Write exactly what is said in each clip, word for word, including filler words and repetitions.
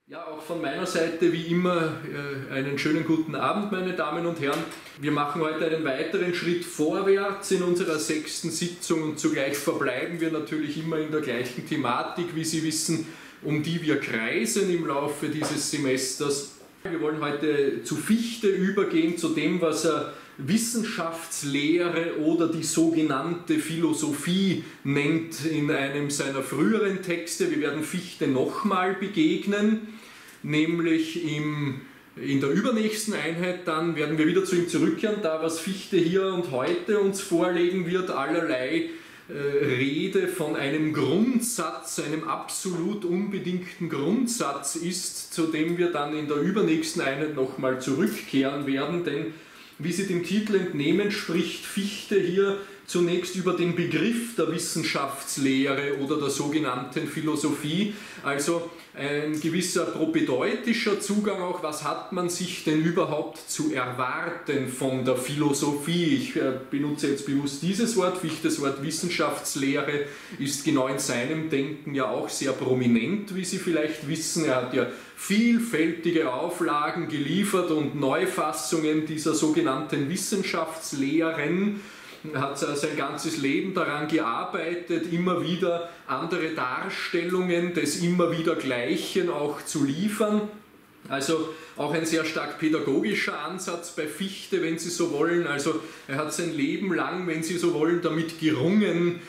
Ja, auch von meiner Seite wie immer einen schönen guten Abend, meine Damen und Herren. Wir machen heute einen weiteren Schritt vorwärts in unserer sechsten Sitzung und zugleich verbleiben wir natürlich immer in der gleichen Thematik, wie Sie wissen, um die wir kreisen im Laufe dieses Semesters. Wir wollen heute zu Fichte übergehen, zu dem, was er Wissenschaftslehre oder die sogenannte Philosophie nennt in einem seiner früheren Texte. Wir werden Fichte nochmal begegnen, nämlich im, in der übernächsten Einheit. Dann werden wir wieder zu ihm zurückkehren, da was Fichte hier und heute uns vorlegen wird, allerlei äh, Rede von einem Grundsatz, einem absolut unbedingten Grundsatz ist, zu dem wir dann in der übernächsten Einheit nochmal zurückkehren werden, denn wie Sie dem Titel entnehmen, spricht Fichte hier zunächst über den Begriff der Wissenschaftslehre oder der sogenannten Philosophie, also ein gewisser propedeutischer Zugang auch, was hat man sich denn überhaupt zu erwarten von der Philosophie. Ich benutze jetzt bewusst dieses Wort, Fichtes Wort Wissenschaftslehre ist genau in seinem Denken ja auch sehr prominent, wie Sie vielleicht wissen. Er hat ja vielfältige Auflagen geliefert und Neufassungen dieser sogenannten Wissenschaftslehren. Er hat sein ganzes Leben daran gearbeitet, immer wieder andere Darstellungen des immer wieder Gleichen auch zu liefern. Also auch ein sehr stark pädagogischer Ansatz bei Fichte, wenn Sie so wollen. Also er hat sein Leben lang, wenn Sie so wollen, damit gerungen,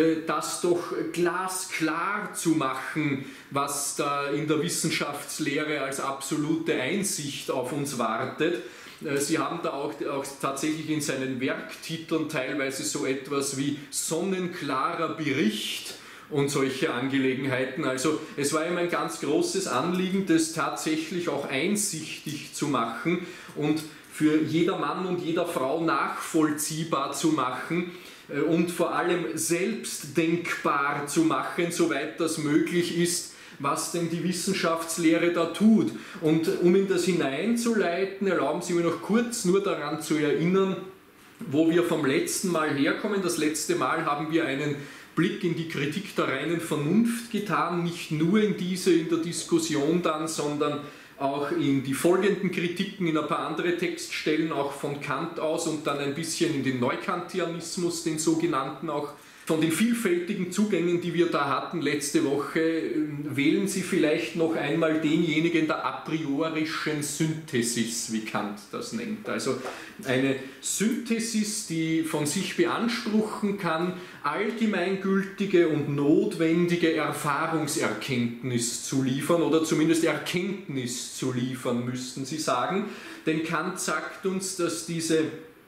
das doch glasklar zu machen, was da in der Wissenschaftslehre als absolute Einsicht auf uns wartet. Sie haben da auch, auch tatsächlich in seinen Werktiteln teilweise so etwas wie sonnenklarer Bericht und solche Angelegenheiten. Also es war ihm ein ganz großes Anliegen, das tatsächlich auch einsichtig zu machen und für jeder Mann und jeder Frau nachvollziehbar zu machen und vor allem selbstdenkbar zu machen, soweit das möglich ist, was denn die Wissenschaftslehre da tut. Und um in das hineinzuleiten, erlauben Sie mir noch kurz nur daran zu erinnern, wo wir vom letzten Mal herkommen. Das letzte Mal haben wir einen Blick in die Kritik der reinen Vernunft getan, nicht nur in diese, in der Diskussion dann, sondern auch in die folgenden Kritiken, in ein paar andere Textstellen, auch von Kant aus und dann ein bisschen in den Neukantianismus, den sogenannten auch. Von den vielfältigen Zugängen, die wir da hatten letzte Woche, wählen Sie vielleicht noch einmal denjenigen der a priorischen Synthesis, wie Kant das nennt. Also eine Synthesis, die von sich beanspruchen kann, allgemeingültige und notwendige Erfahrungserkenntnis zu liefern oder zumindest Erkenntnis zu liefern, müssten Sie sagen. Denn Kant sagt uns, dass diese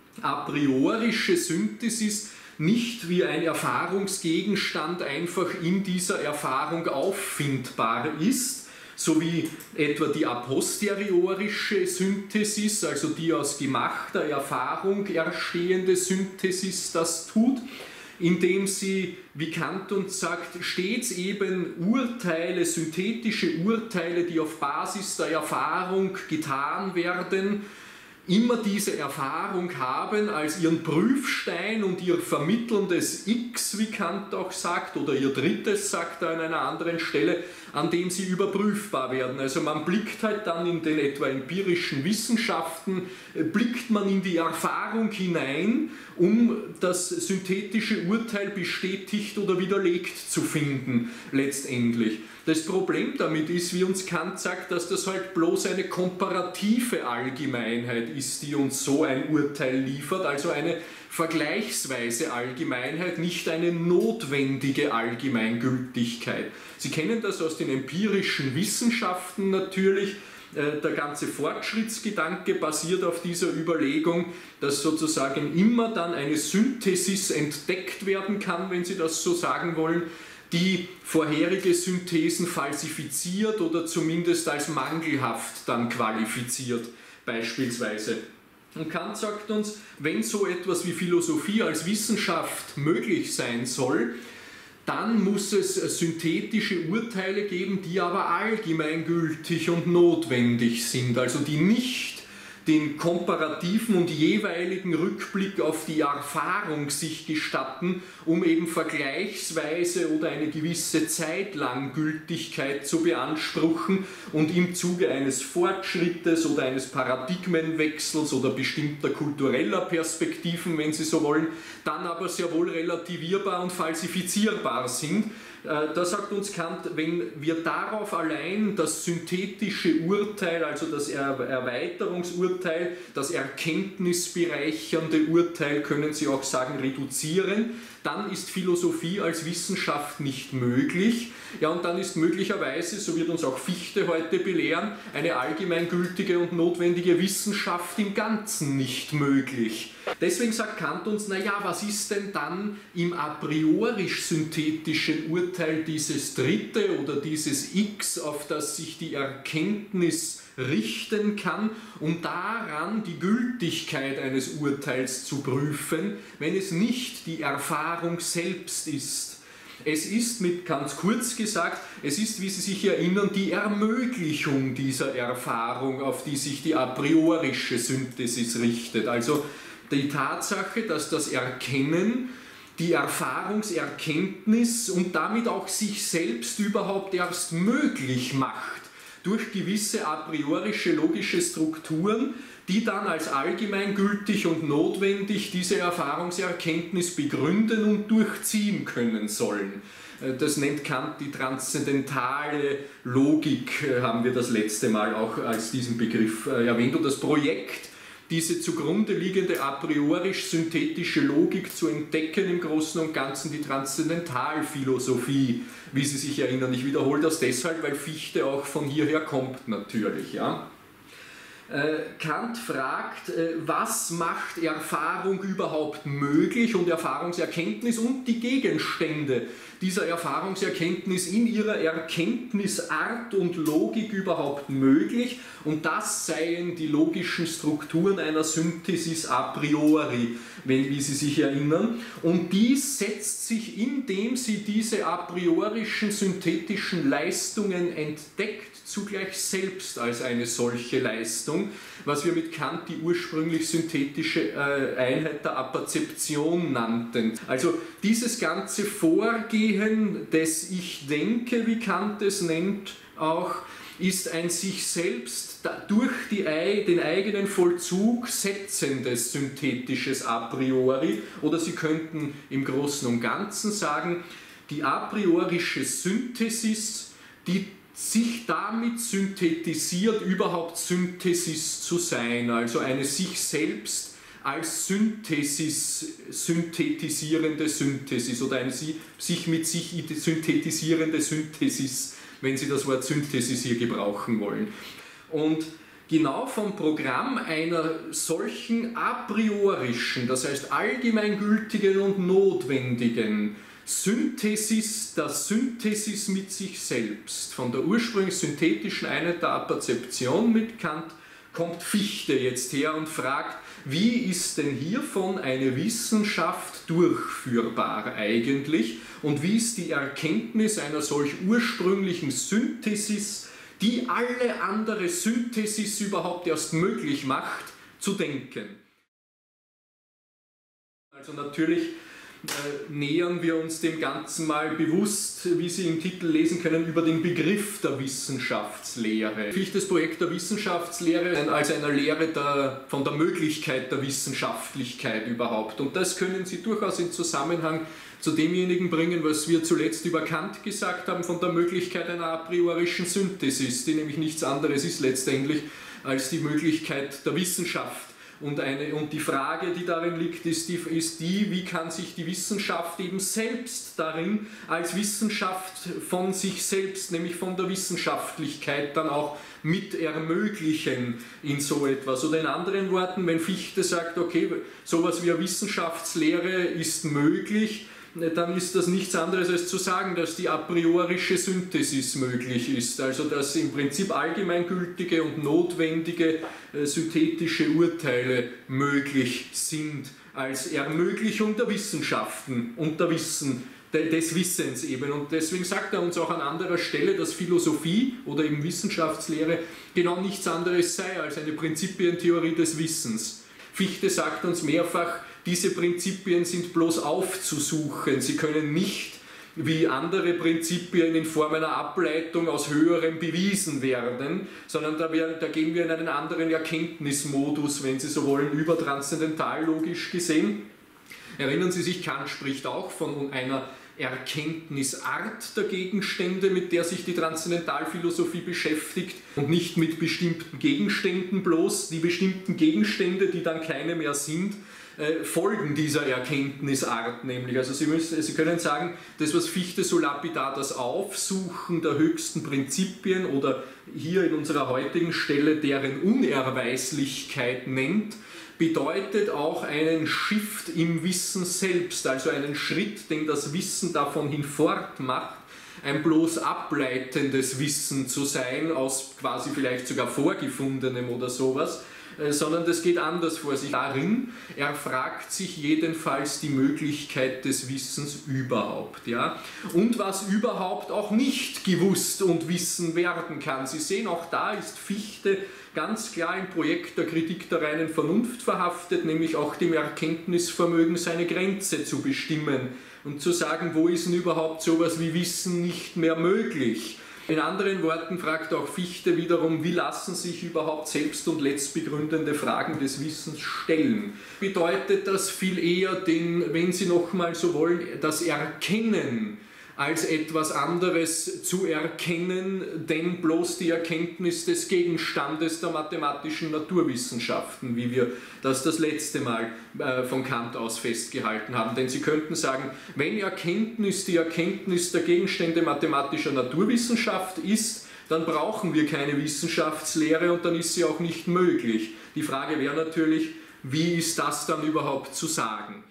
a priorische Synthesis nicht wie ein Erfahrungsgegenstand einfach in dieser Erfahrung auffindbar ist, so wie etwa die a posteriorische Synthesis, also die aus gemachter Erfahrung erstehende Synthesis das tut, indem sie, wie Kant uns sagt, stets eben Urteile, synthetische Urteile, die auf Basis der Erfahrung getan werden, immer diese Erfahrung haben als ihren Prüfstein und ihr vermittelndes X, wie Kant auch sagt, oder ihr drittes, sagt er an einer anderen Stelle, an dem sie überprüfbar werden. Also man blickt halt dann in den etwa empirischen Wissenschaften, blickt man in die Erfahrung hinein, um das synthetische Urteil bestätigt oder widerlegt zu finden, letztendlich. Das Problem damit ist, wie uns Kant sagt, dass das halt bloß eine komparative Allgemeinheit ist, die uns so ein Urteil liefert, also eine vergleichsweise Allgemeinheit, nicht eine notwendige Allgemeingültigkeit. Sie kennen das aus den empirischen Wissenschaften natürlich. Der ganze Fortschrittsgedanke basiert auf dieser Überlegung, dass sozusagen immer dann eine Synthesis entdeckt werden kann, wenn Sie das so sagen wollen, die vorherige Synthesen falsifiziert oder zumindest als mangelhaft dann qualifiziert, beispielsweise. Und Kant sagt uns, wenn so etwas wie Philosophie als Wissenschaft möglich sein soll, dann muss es synthetische Urteile geben, die aber allgemeingültig und notwendig sind, also die nicht den komparativen und jeweiligen Rückblick auf die Erfahrung sich gestatten, um eben vergleichsweise oder eine gewisse Zeit lang Gültigkeit zu beanspruchen und im Zuge eines Fortschrittes oder eines Paradigmenwechsels oder bestimmter kultureller Perspektiven, wenn Sie so wollen, dann aber sehr wohl relativierbar und falsifizierbar sind. Da sagt uns Kant, wenn wir darauf allein das synthetische Urteil, also das Erweiterungsurteil, das erkenntnisbereichernde Urteil, können Sie auch sagen, reduzieren, dann ist Philosophie als Wissenschaft nicht möglich. Ja, und dann ist möglicherweise, so wird uns auch Fichte heute belehren, eine allgemeingültige und notwendige Wissenschaft im Ganzen nicht möglich. Deswegen sagt Kant uns, naja, was ist denn dann im a priorisch synthetischen Urteil dieses dritte oder dieses X, auf das sich die Erkenntnis richten kann, um daran die Gültigkeit eines Urteils zu prüfen, wenn es nicht die Erfahrung selbst ist. Es ist, mit ganz kurz gesagt, es ist, wie Sie sich erinnern, die Ermöglichung dieser Erfahrung, auf die sich die a priorische Synthesis richtet. Also die Tatsache, dass das Erkennen, die Erfahrungserkenntnis und damit auch sich selbst überhaupt erst möglich macht, durch gewisse a priorische logische Strukturen, die dann als allgemeingültig und notwendig diese Erfahrungserkenntnis begründen und durchziehen können sollen. Das nennt Kant die transzendentale Logik, haben wir das letzte Mal auch als diesen Begriff erwähnt. Und das Projekt, diese zugrunde liegende a priorisch synthetische Logik zu entdecken, im Großen und Ganzen die Transzendentalphilosophie, wie Sie sich erinnern. Ich wiederhole das deshalb, weil Fichte auch von hierher kommt natürlich. Ja. Kant fragt, was macht Erfahrung überhaupt möglich und Erfahrungserkenntnis und die Gegenstände dieser Erfahrungserkenntnis in ihrer Erkenntnisart und Logik überhaupt möglich, und das seien die logischen Strukturen einer Synthesis a priori, wenn, wie Sie sich erinnern, und dies setzt sich, indem sie diese a priorischen synthetischen Leistungen entdeckt, zugleich selbst als eine solche Leistung, was wir mit Kant die ursprünglich synthetische Einheit der Apperzeption nannten. Also dieses ganze Vorgehen des Ich denke, wie Kant es nennt, auch ist ein sich selbst durch die, den eigenen Vollzug setzendes synthetisches a priori, oder Sie könnten im Großen und Ganzen sagen, die a priorische Synthesis, die sich damit synthetisiert, überhaupt Synthesis zu sein, also eine sich selbst als Synthesis, synthetisierende Synthesis oder eine sich mit sich synthetisierende Synthesis, wenn Sie das Wort Synthesis hier gebrauchen wollen. Und genau vom Programm einer solchen a priorischen, das heißt allgemeingültigen und notwendigen Synthesis, der Synthesis mit sich selbst, von der ursprünglich synthetischen Einheit der Apperzeption mit Kant, kommt Fichte jetzt her und fragt, wie ist denn hiervon eine Wissenschaft durchführbar eigentlich und wie ist die Erkenntnis einer solch ursprünglichen Synthesis, die alle andere Synthesis überhaupt erst möglich macht, zu denken. Also natürlich Äh, nähern wir uns dem Ganzen mal bewusst, wie Sie im Titel lesen können, über den Begriff der Wissenschaftslehre. Fichtes Projekt der Wissenschaftslehre als einer Lehre der, von der Möglichkeit der Wissenschaftlichkeit überhaupt. Und das können Sie durchaus in Zusammenhang zu demjenigen bringen, was wir zuletzt über Kant gesagt haben, von der Möglichkeit einer a priorischen Synthesis, die nämlich nichts anderes ist letztendlich als die Möglichkeit der Wissenschaft. Und, eine, und die Frage, die darin liegt, ist die, ist die, wie kann sich die Wissenschaft eben selbst darin als Wissenschaft von sich selbst, nämlich von der Wissenschaftlichkeit, dann auch mit ermöglichen in so etwas. Oder in anderen Worten, wenn Fichte sagt, okay, sowas wie eine Wissenschaftslehre ist möglich, dann ist das nichts anderes als zu sagen, dass die a priorische Synthesis möglich ist, also dass im Prinzip allgemeingültige und notwendige äh, synthetische Urteile möglich sind als Ermöglichung der Wissenschaften und der Wissen, des Wissens eben. Und deswegen sagt er uns auch an anderer Stelle, dass Philosophie oder eben Wissenschaftslehre genau nichts anderes sei als eine Prinzipientheorie des Wissens. Fichte sagt uns mehrfach, diese Prinzipien sind bloß aufzusuchen. Sie können nicht wie andere Prinzipien in Form einer Ableitung aus höherem bewiesen werden, sondern da, wir, da gehen wir in einen anderen Erkenntnismodus, wenn Sie so wollen, übertranszendentallogisch gesehen. Erinnern Sie sich, Kant spricht auch von einer Erkenntnisart der Gegenstände, mit der sich die Transzendentalphilosophie beschäftigt und nicht mit bestimmten Gegenständen bloß. Die bestimmten Gegenstände, die dann keine mehr sind, äh, folgen dieser Erkenntnisart nämlich. Also Sie, müssen, Sie können sagen, das, was Fichte so lapidar das Aufsuchen der höchsten Prinzipien oder hier in unserer heutigen Stelle deren Unerweislichkeit nennt, bedeutet auch einen Shift im Wissen selbst, also einen Schritt, den das Wissen davon hinfort macht, ein bloß ableitendes Wissen zu sein, aus quasi vielleicht sogar vorgefundenem oder sowas, sondern das geht anders vor sich. Darin erfragt sich jedenfalls die Möglichkeit des Wissens überhaupt. Ja? Und was überhaupt auch nicht gewusst und wissen werden kann. Sie sehen, auch da ist Fichte ganz klar im Projekt der Kritik der reinen Vernunft verhaftet, nämlich auch dem Erkenntnisvermögen seine Grenze zu bestimmen und zu sagen, wo ist denn überhaupt sowas wie Wissen nicht mehr möglich. In anderen Worten fragt auch Fichte wiederum, wie lassen sich überhaupt selbst- und letztbegründende Fragen des Wissens stellen. Bedeutet das viel eher, den, wenn Sie nochmal so wollen, das Erkennen als etwas anderes zu erkennen, denn bloß die Erkenntnis des Gegenstandes der mathematischen Naturwissenschaften, wie wir das das letzte Mal äh, von Kant aus festgehalten haben. Denn Sie könnten sagen, wenn Erkenntnis die Erkenntnis der Gegenstände mathematischer Naturwissenschaft ist, dann brauchen wir keine Wissenschaftslehre und dann ist sie auch nicht möglich. Die Frage wäre natürlich, wie ist das dann überhaupt zu sagen?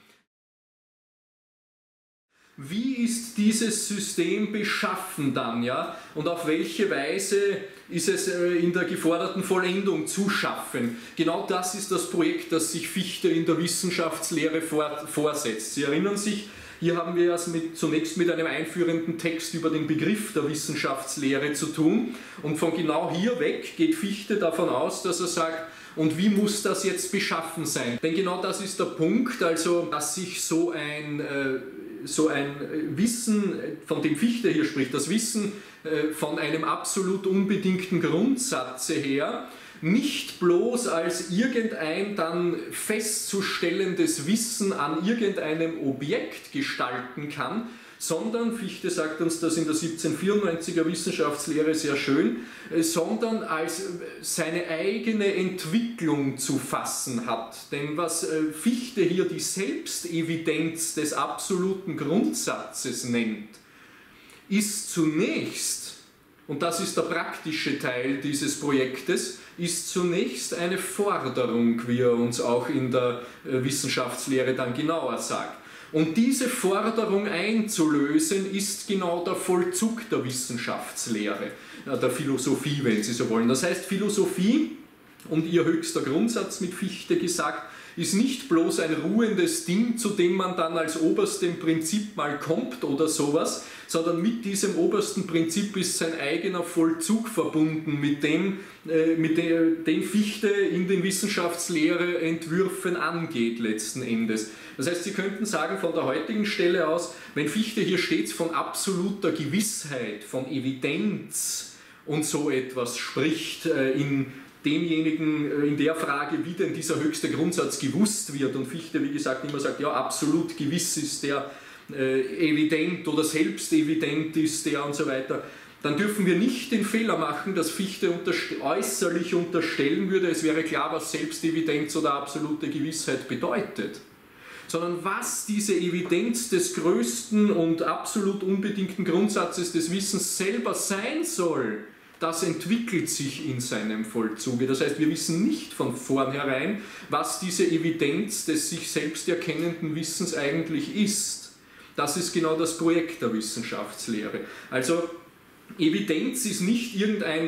Wie ist dieses System beschaffen dann, ja? Und auf welche Weise ist es in der geforderten Vollendung zu schaffen? Genau das ist das Projekt, das sich Fichte in der Wissenschaftslehre vorsetzt. Sie erinnern sich, hier haben wir es mit, zunächst mit einem einführenden Text über den Begriff der Wissenschaftslehre zu tun. Und von genau hier weg geht Fichte davon aus, dass er sagt, und wie muss das jetzt beschaffen sein? Denn genau das ist der Punkt, also dass sich so ein, äh, so ein Wissen, von dem Fichte hier spricht, das Wissen äh, von einem absolut unbedingten Grundsatze her, nicht bloß als irgendein dann festzustellendes Wissen an irgendeinem Objekt gestalten kann, sondern, Fichte sagt uns das in der siebzehnhundertvierundneunziger Wissenschaftslehre sehr schön, sondern als seine eigene Entwicklung zu fassen hat. Denn was Fichte hier die Selbstevidenz des absoluten Grundsatzes nennt, ist zunächst, und das ist der praktische Teil dieses Projektes, ist zunächst eine Forderung, wie er uns auch in der Wissenschaftslehre dann genauer sagt. Und diese Forderung einzulösen, ist genau der Vollzug der Wissenschaftslehre, der Philosophie, wenn Sie so wollen. Das heißt, Philosophie, und ihr höchster Grundsatz mit Fichte gesagt, ist nicht bloß ein ruhendes Ding, zu dem man dann als oberstem Prinzip mal kommt oder sowas, sondern mit diesem obersten Prinzip ist sein eigener Vollzug verbunden, mit dem, äh, mit dem, den Fichte in den Wissenschaftslehre-Entwürfen angeht letzten Endes. Das heißt, Sie könnten sagen von der heutigen Stelle aus, wenn Fichte hier stets von absoluter Gewissheit, von Evidenz und so etwas spricht, äh, in demjenigen, in der Frage, wie denn dieser höchste Grundsatz gewusst wird, und Fichte, wie gesagt, immer sagt, ja, absolut gewiss ist der, äh, evident oder selbst evident ist der und so weiter, dann dürfen wir nicht den Fehler machen, dass Fichte unterst- äußerlich unterstellen würde, es wäre klar, was Selbstevidenz oder absolute Gewissheit bedeutet, sondern was diese Evidenz des größten und absolut unbedingten Grundsatzes des Wissens selber sein soll, das entwickelt sich in seinem Vollzuge. Das heißt, wir wissen nicht von vornherein, was diese Evidenz des sich selbst erkennenden Wissens eigentlich ist. Das ist genau das Projekt der Wissenschaftslehre. Also Evidenz ist nicht irgendein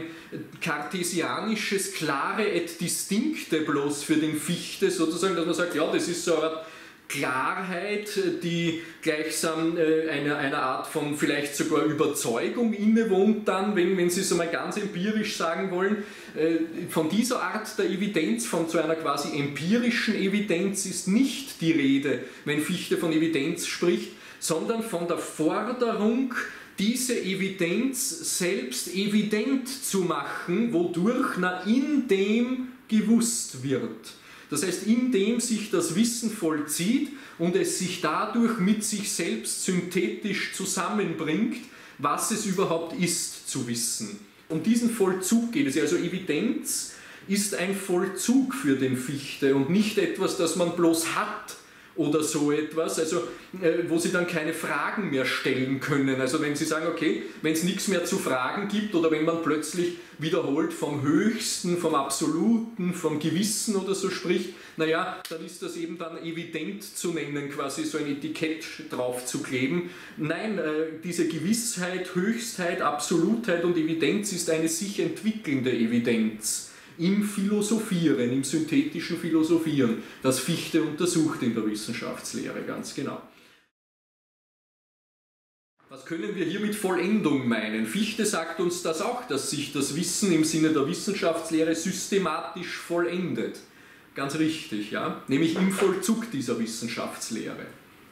kartesianisches, klare et distincte bloß für den Fichte, sozusagen, dass man sagt, ja, das ist so eine Art Klarheit, die gleichsam äh, einer, einer Art von vielleicht sogar Überzeugung innewohnt dann, wenn, wenn Sie es einmal ganz empirisch sagen wollen. Äh, von dieser Art der Evidenz, von so einer quasi empirischen Evidenz ist nicht die Rede, wenn Fichte von Evidenz spricht, sondern von der Forderung, diese Evidenz selbst evident zu machen, wodurch na in dem gewusst wird. Das heißt, indem sich das Wissen vollzieht und es sich dadurch mit sich selbst synthetisch zusammenbringt, was es überhaupt ist zu wissen. Um diesen Vollzug geht es. Also Evidenz ist ein Vollzug für den Fichte und nicht etwas, das man bloß hat oder so etwas, also äh, wo Sie dann keine Fragen mehr stellen können. Also wenn Sie sagen, okay, wenn es nichts mehr zu fragen gibt oder wenn man plötzlich wiederholt vom Höchsten, vom Absoluten, vom Gewissen oder so spricht, naja, dann ist das eben dann evident zu nennen, quasi so ein Etikett drauf zu kleben. Nein, äh, diese Gewissheit, Höchstheit, Absolutheit und Evidenz ist eine sich entwickelnde Evidenz. Im Philosophieren, im synthetischen Philosophieren, das Fichte untersucht in der Wissenschaftslehre, ganz genau. Was können wir hier mit Vollendung meinen? Fichte sagt uns das auch, dass sich das Wissen im Sinne der Wissenschaftslehre systematisch vollendet. Ganz richtig, ja? Nämlich im Vollzug dieser Wissenschaftslehre.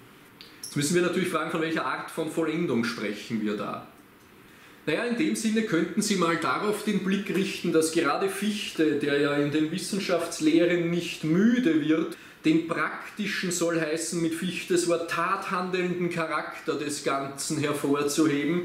Jetzt müssen wir natürlich fragen, von welcher Art von Vollendung sprechen wir da? Naja, in dem Sinne könnten Sie mal darauf den Blick richten, dass gerade Fichte, der ja in den Wissenschaftslehren nicht müde wird, den praktischen, soll heißen mit Fichtes Wort, tathandelnden Charakter des Ganzen hervorzuheben,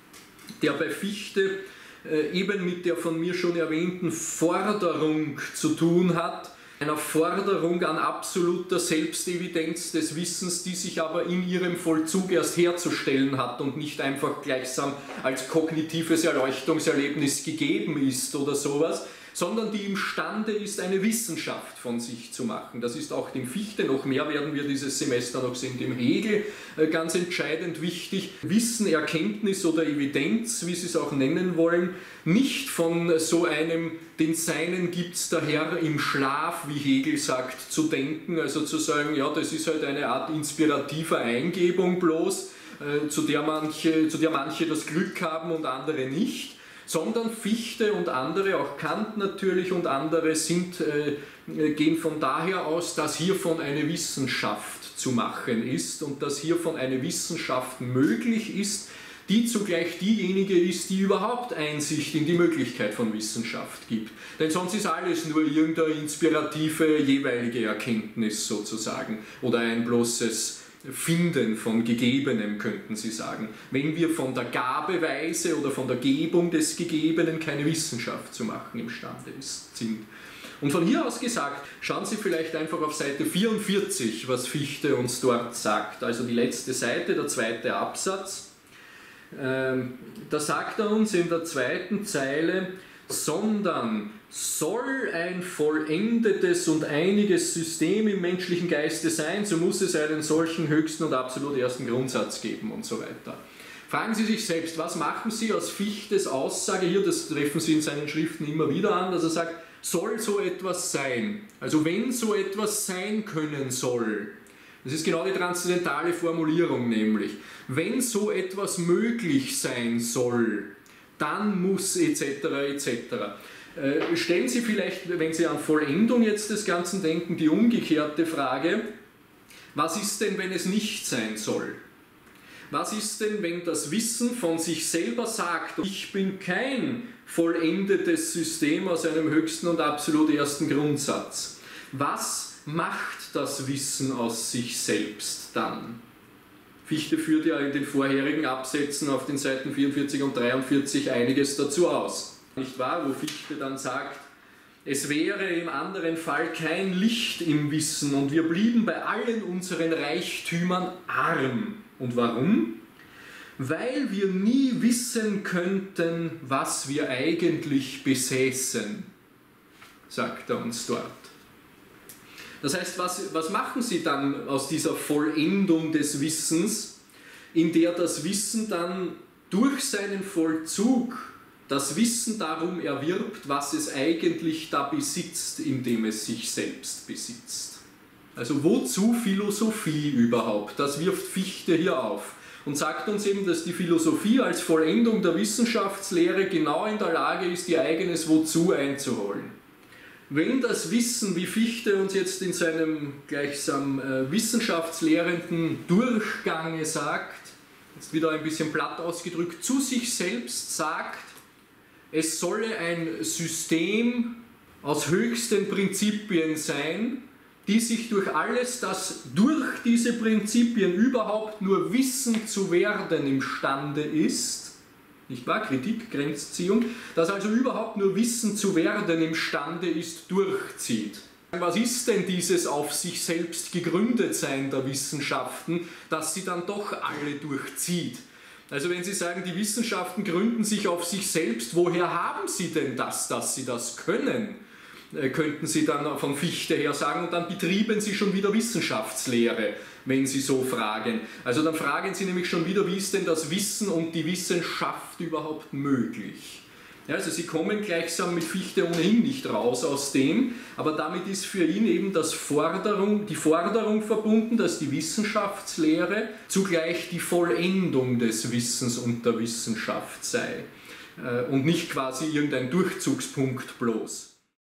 der bei Fichte äh, eben mit der von mir schon erwähnten Forderung zu tun hat, einer Forderung an absoluter Selbstevidenz des Wissens, die sich aber in ihrem Vollzug erst herzustellen hat und nicht einfach gleichsam als kognitives Erleuchtungserlebnis gegeben ist oder sowas, sondern die imstande ist, eine Wissenschaft von sich zu machen. Das ist auch dem Fichte, noch mehr werden wir dieses Semester noch sehen, dem Hegel ganz entscheidend wichtig. Wissen, Erkenntnis oder Evidenz, wie Sie es auch nennen wollen, nicht von so einem, den Seinen gibt es der Herr im Schlaf, wie Hegel sagt, zu denken, also zu sagen, ja, das ist halt eine Art inspirativer Eingebung bloß, zu der manche, zu der manche das Glück haben und andere nicht, sondern Fichte und andere, auch Kant natürlich und andere, sind, äh, gehen von daher aus, dass hiervon eine Wissenschaft zu machen ist und dass hiervon eine Wissenschaft möglich ist, die zugleich diejenige ist, die überhaupt Einsicht in die Möglichkeit von Wissenschaft gibt. Denn sonst ist alles nur irgendeine inspirative jeweilige Erkenntnis sozusagen oder ein bloßes Finden von Gegebenem, könnten Sie sagen, wenn wir von der Gabeweise oder von der Gebung des Gegebenen keine Wissenschaft zu machen imstande sind. Und von hier aus gesagt, schauen Sie vielleicht einfach auf Seite vierundvierzig, was Fichte uns dort sagt, also die letzte Seite, der zweite Absatz. Ähm, da sagt er uns in der zweiten Zeile, sondern soll ein vollendetes und einiges System im menschlichen Geiste sein, so muss es einen solchen höchsten und absolut ersten Grundsatz geben und so weiter. Fragen Sie sich selbst, was machen Sie aus Fichtes Aussage hier, das treffen Sie in seinen Schriften immer wieder an, dass er sagt, soll so etwas sein, also wenn so etwas sein können soll. Das ist genau die transzendentale Formulierung nämlich. Wenn so etwas möglich sein soll, dann muss et cetera et cetera. Äh, stellen Sie vielleicht, wenn Sie an Vollendung jetzt des Ganzen denken, die umgekehrte Frage, was ist denn, wenn es nicht sein soll? Was ist denn, wenn das Wissen von sich selber sagt, ich bin kein vollendetes System aus einem höchsten und absolut ersten Grundsatz? Was macht das Wissen aus sich selbst dann? Fichte führt ja in den vorherigen Absätzen auf den Seiten vierundvierzig und dreiundvierzig einiges dazu aus. Nicht wahr? Wo Fichte dann sagt, es wäre im anderen Fall kein Licht im Wissen und wir blieben bei allen unseren Reichtümern arm. Und warum? Weil wir nie wissen könnten, was wir eigentlich besäßen, sagt er uns dort. Das heißt, was, was machen Sie dann aus dieser Vollendung des Wissens, in der das Wissen dann durch seinen Vollzug das Wissen darum erwirbt, was es eigentlich da besitzt, indem es sich selbst besitzt? Also wozu Philosophie überhaupt? Das wirft Fichte hier auf und sagt uns eben, dass die Philosophie als Vollendung der Wissenschaftslehre genau in der Lage ist, ihr eigenes Wozu einzuholen. Wenn das Wissen, wie Fichte uns jetzt in seinem gleichsam äh, wissenschaftslehrenden Durchgange sagt, jetzt wieder ein bisschen platt ausgedrückt, zu sich selbst sagt, es solle ein System aus höchsten Prinzipien sein, die sich durch alles, das durch diese Prinzipien überhaupt nur wissen zu werden imstande ist, nicht wahr? Kritik, Grenzziehung, das also überhaupt nur wissen zu werden imstande ist, durchzieht. Was ist denn dieses auf sich selbst gegründet sein der Wissenschaften, dass sie dann doch alle durchzieht? Also wenn Sie sagen, die Wissenschaften gründen sich auf sich selbst, woher haben Sie denn das, dass Sie das können? Könnten Sie dann von Fichte her sagen, und dann betrieben Sie schon wieder Wissenschaftslehre, wenn Sie so fragen. Also dann fragen Sie nämlich schon wieder, wie ist denn das Wissen und die Wissenschaft überhaupt möglich? Ja, also Sie kommen gleichsam mit Fichte ohnehin nicht raus aus dem, aber damit ist für ihn eben das Forderung, die Forderung verbunden, dass die Wissenschaftslehre zugleich die Vollendung des Wissens und der Wissenschaft sei und nicht quasi irgendein Durchzugspunkt bloß.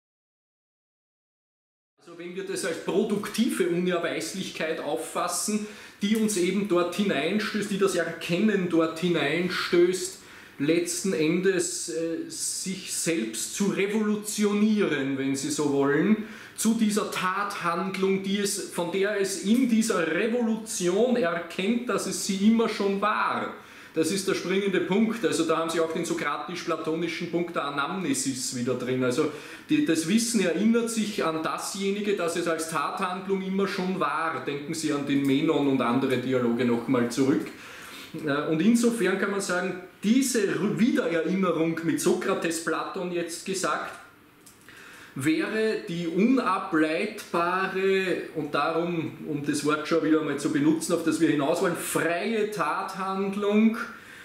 Also wenn wir das als produktive Unerweislichkeit auffassen, die uns eben dort hineinstößt, die das Erkennen dort hineinstößt, letzten Endes äh, sich selbst zu revolutionieren, wenn Sie so wollen, zu dieser Tathandlung, die es, von der es in dieser Revolution erkennt, dass es sie immer schon war. Das ist der springende Punkt, also da haben Sie auch den sokratisch-platonischen Punkt der Anamnesis wieder drin. Also die, das Wissen erinnert sich an dasjenige, das es als Tathandlung immer schon war. Denken Sie an den Menon und andere Dialoge nochmal zurück. Und insofern kann man sagen, diese Wiedererinnerung mit Sokrates, Platon jetzt gesagt, wäre die unableitbare, und darum, um das Wort schon wieder mal zu benutzen, auf das wir hinaus wollen, freie Tathandlung,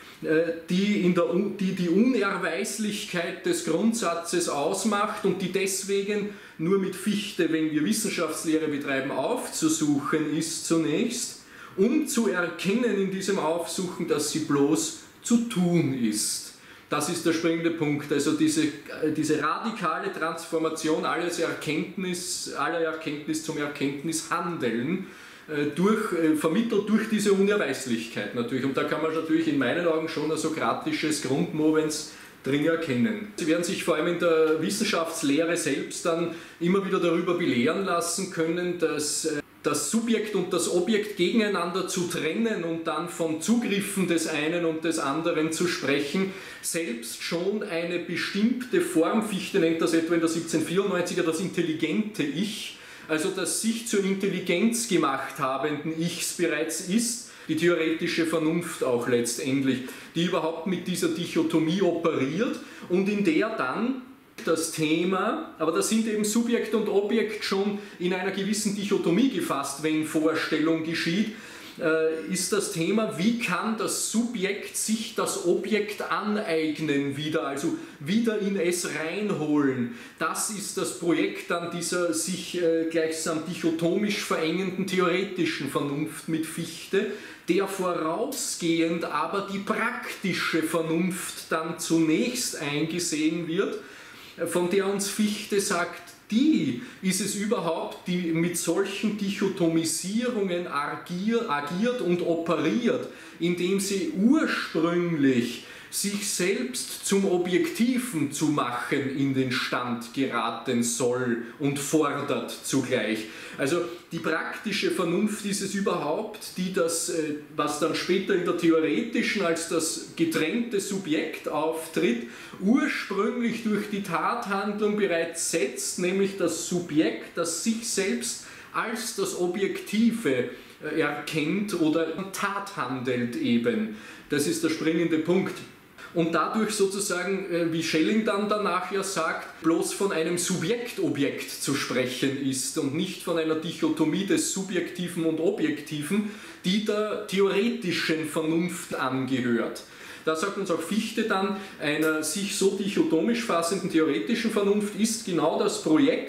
die, in der, die die Unerweislichkeit des Grundsatzes ausmacht und die deswegen nur mit Fichte, wenn wir Wissenschaftslehre betreiben, aufzusuchen ist zunächst, um zu erkennen in diesem Aufsuchen, dass sie bloß zu tun ist. Das ist der springende Punkt, also diese, diese radikale Transformation alles Erkenntnis, aller Erkenntnis zum Erkenntnishandeln, äh, durch, äh, vermittelt durch diese Unerweislichkeit natürlich. Und da kann man natürlich in meinen Augen schon ein sokratisches Grundmovens drin erkennen. Sie werden sich vor allem in der Wissenschaftslehre selbst dann immer wieder darüber belehren lassen können, dass äh, das Subjekt und das Objekt gegeneinander zu trennen und dann von Zugriffen des einen und des anderen zu sprechen, selbst schon eine bestimmte Form, Fichte nennt das etwa in der siebzehnhundertvierundneunziger das intelligente Ich, also das sich zur Intelligenz gemacht habenden Ichs bereits ist, die theoretische Vernunft auch letztendlich, die überhaupt mit dieser Dichotomie operiert und in der dann das Thema, aber da sind eben Subjekt und Objekt schon in einer gewissen Dichotomie gefasst, wenn Vorstellung geschieht, äh, ist das Thema, wie kann das Subjekt sich das Objekt aneignen wieder, also wieder in es reinholen. Das ist das Projekt dann dieser sich äh, gleichsam dichotomisch verengenden theoretischen Vernunft mit Fichte, der vorausgehend aber die praktische Vernunft dann zunächst eingesehen wird, von der uns Fichte sagt, die ist es überhaupt, die mit solchen Dichotomisierungen agier, agiert und operiert, indem sie ursprünglich sich selbst zum Objektiven zu machen in den Stand geraten soll und fordert zugleich. Also die praktische Vernunft ist es überhaupt, die das, was dann später in der theoretischen als das getrennte Subjekt auftritt, ursprünglich durch die Tathandlung bereits setzt, nämlich das Subjekt, das sich selbst als das Objektive erkennt oder Tat handelt eben. Das ist der springende Punkt. Und dadurch sozusagen, wie Schelling dann danach ja sagt, bloß von einem Subjektobjekt zu sprechen ist und nicht von einer Dichotomie des Subjektiven und Objektiven, die der theoretischen Vernunft angehört. Da sagt uns auch Fichte dann, einer sich so dichotomisch fassenden theoretischen Vernunft ist genau das Projekt,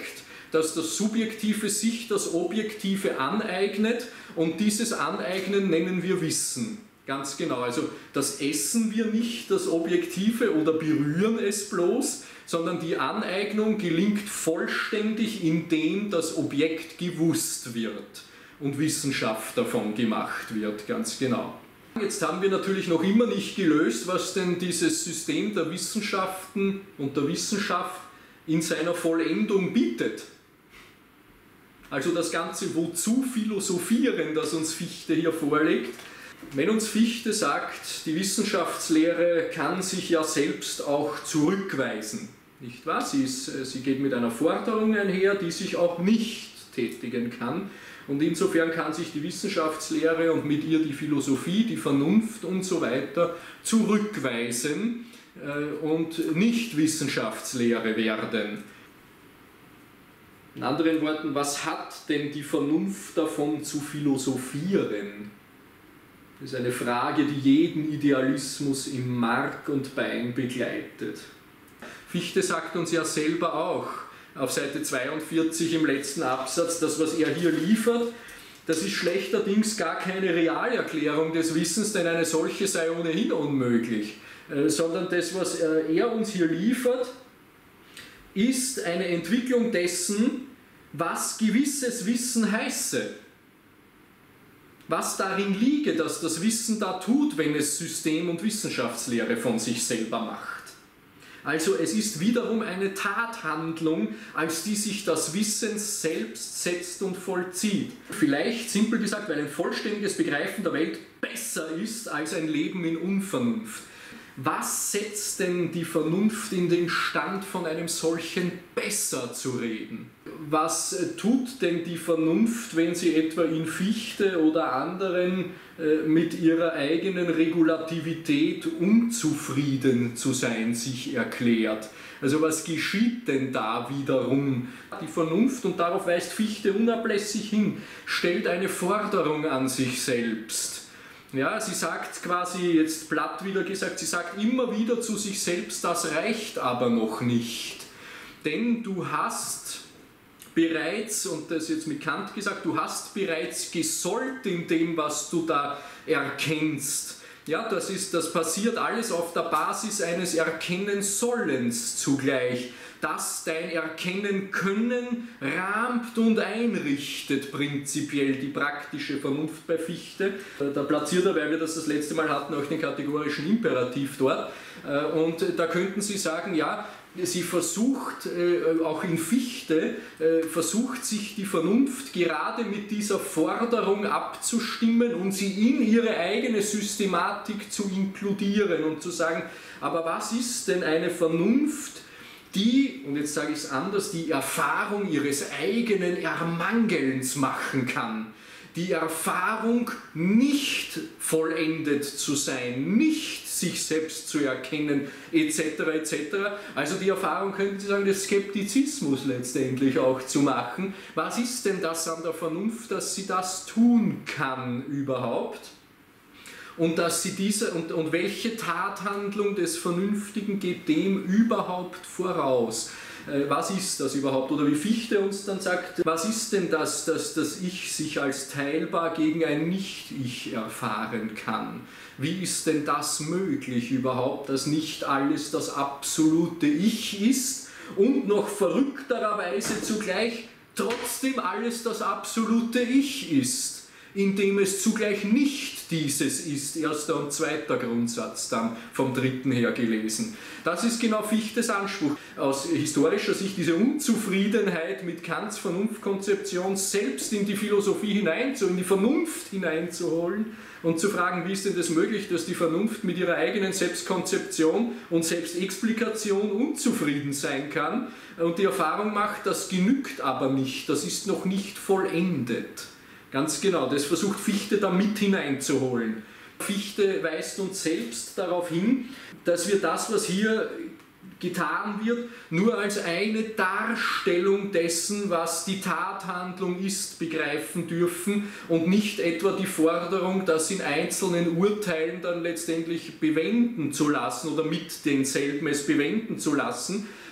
dass das Subjektive sich das Objektive aneignet und dieses Aneignen nennen wir Wissen. Ganz genau, also das essen wir nicht, das Objektive, oder berühren es bloß, sondern die Aneignung gelingt vollständig, indem das Objekt gewusst wird und Wissenschaft davon gemacht wird, ganz genau. Jetzt haben wir natürlich noch immer nicht gelöst, was denn dieses System der Wissenschaften und der Wissenschaft in seiner Vollendung bietet. Also das ganze Wozu philosophieren, das uns Fichte hier vorlegt. Wenn uns Fichte sagt, die Wissenschaftslehre kann sich ja selbst auch zurückweisen, nicht wahr? Sie, ist, sie geht mit einer Forderung einher, die sich auch nicht tätigen kann. Und insofern kann sich die Wissenschaftslehre und mit ihr die Philosophie, die Vernunft und so weiter zurückweisen äh, und nicht Wissenschaftslehre werden. In anderen Worten, was hat denn die Vernunft davon zu philosophieren? Das ist eine Frage, die jeden Idealismus im Mark und Bein begleitet. Fichte sagt uns ja selber auch, auf Seite zweiundvierzig im letzten Absatz, das, was er hier liefert, das ist schlechterdings gar keine Realerklärung des Wissens, denn eine solche sei ohnehin unmöglich, äh, sondern das, was äh, er uns hier liefert, ist eine Entwicklung dessen, was gewisses Wissen heiße. Was darin liege, dass das Wissen da tut, wenn es System- und Wissenschaftslehre von sich selber macht. Also es ist wiederum eine Tathandlung, als die sich das Wissen selbst setzt und vollzieht. Vielleicht, simpel gesagt, weil ein vollständiges Begreifen der Welt besser ist als ein Leben in Unvernunft. Was setzt denn die Vernunft in den Stand, von einem solchen besser zu reden? Was tut denn die Vernunft, wenn sie etwa in Fichte oder anderen äh, mit ihrer eigenen Regulativität unzufrieden zu sein sich erklärt? Also was geschieht denn da wiederum? Die Vernunft, und darauf weist Fichte unablässig hin, stellt eine Forderung an sich selbst. Ja, sie sagt quasi, jetzt platt wieder gesagt, sie sagt immer wieder zu sich selbst, das reicht aber noch nicht. Denn du hast bereits, und das jetzt mit Kant gesagt, du hast bereits gesollt in dem, was du da erkennst. Ja, das, ist, das passiert alles auf der Basis eines Erkennen-Sollens zugleich, das dein Erkennen können rahmt und einrichtet, prinzipiell die praktische Vernunft bei Fichte. Da platziert er, weil wir das das letzte Mal hatten, auch den kategorischen Imperativ dort. Und da könnten Sie sagen, ja, sie versucht, auch in Fichte, versucht sich die Vernunft gerade mit dieser Forderung abzustimmen und sie in ihre eigene Systematik zu inkludieren und zu sagen, aber was ist denn eine Vernunft, die, und jetzt sage ich es anders, die Erfahrung ihres eigenen Ermangelns machen kann. Die Erfahrung, nicht vollendet zu sein, nicht sich selbst zu erkennen, et cetera et cetera. Also die Erfahrung, könnten Sie sagen, des Skeptizismus letztendlich auch zu machen. Was ist denn das an der Vernunft, dass sie das tun kann überhaupt? Und, dass sie diese, und, und welche Tathandlung des Vernünftigen geht dem überhaupt voraus? Äh, was ist das überhaupt? Oder wie Fichte uns dann sagt, was ist denn das, dass das Ich sich als teilbar gegen ein Nicht-Ich erfahren kann? Wie ist denn das möglich überhaupt, dass nicht alles das absolute Ich ist und noch verrücktererweise zugleich trotzdem alles das absolute Ich ist? Indem es zugleich nicht dieses ist, erster und zweiter Grundsatz dann vom dritten her gelesen. Das ist genau Fichtes Anspruch. Aus historischer Sicht diese Unzufriedenheit mit Kants Vernunftkonzeption selbst in die Philosophie hineinzu, in die Vernunft hineinzuholen und zu fragen, wie ist denn das möglich, dass die Vernunft mit ihrer eigenen Selbstkonzeption und Selbstexplikation unzufrieden sein kann und die Erfahrung macht, das genügt aber nicht, das ist noch nicht vollendet. Ganz genau, das versucht Fichte da mit hineinzuholen. Fichte weist uns selbst darauf hin, dass wir das, was hier getan wird, nur als eine Darstellung dessen, was die Tathandlung ist, begreifen dürfen und nicht etwa die Forderung, das in einzelnen Urteilen dann letztendlich bewenden zu lassen oder mit denselben es bewenden zu lassen,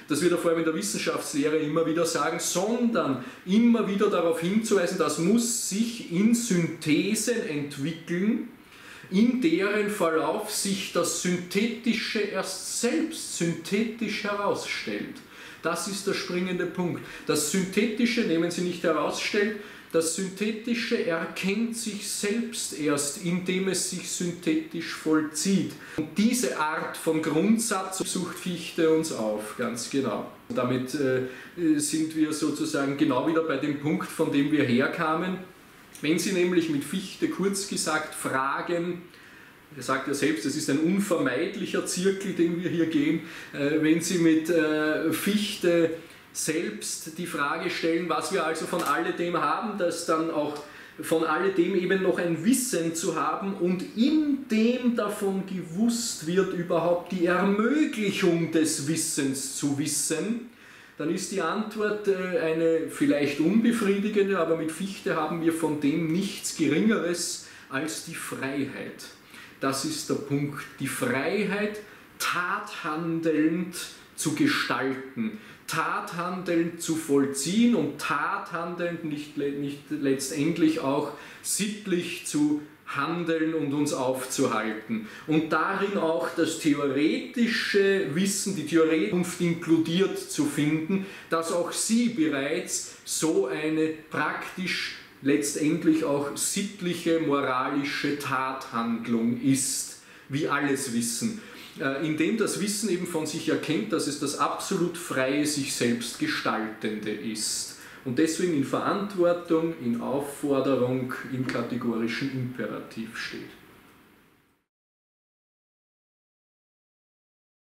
dass wir da vor allem in der Wissenschaftslehre immer wieder sagen, sondern immer wieder darauf hinzuweisen, das muss sich in Synthesen entwickeln, in deren Verlauf sich das Synthetische erst selbst synthetisch herausstellt. Das ist der springende Punkt. Das Synthetische, nehmen Sie nicht herausstellt, das Synthetische erkennt sich selbst erst, indem es sich synthetisch vollzieht. Und diese Art von Grundsatz sucht Fichte uns auf, ganz genau. Damit äh, sind wir sozusagen genau wieder bei dem Punkt, von dem wir herkamen. Wenn Sie nämlich mit Fichte kurz gesagt fragen, er sagt ja selbst, es ist ein unvermeidlicher Zirkel, den wir hier gehen, äh, wenn Sie mit äh, Fichte selbst die Frage stellen, was wir also von alledem haben, dass dann auch von alledem eben noch ein Wissen zu haben und in dem davon gewusst wird, überhaupt die Ermöglichung des Wissens zu wissen, dann ist die Antwort eine vielleicht unbefriedigende, aber mit Fichte haben wir von dem nichts Geringeres als die Freiheit. Das ist der Punkt, die Freiheit, tathandelnd zu gestalten, tathandelnd zu vollziehen und tathandelnd nicht, nicht letztendlich auch sittlich zu handeln und uns aufzuhalten. Und darin auch das theoretische Wissen, die Theoretik inkludiert zu finden, dass auch sie bereits so eine praktisch letztendlich auch sittliche, moralische Tathandlung ist, wie alles Wissen. Indem das Wissen eben von sich erkennt, dass es das absolut freie, sich selbst Gestaltende ist. Und deswegen in Verantwortung, in Aufforderung, im kategorischen Imperativ steht.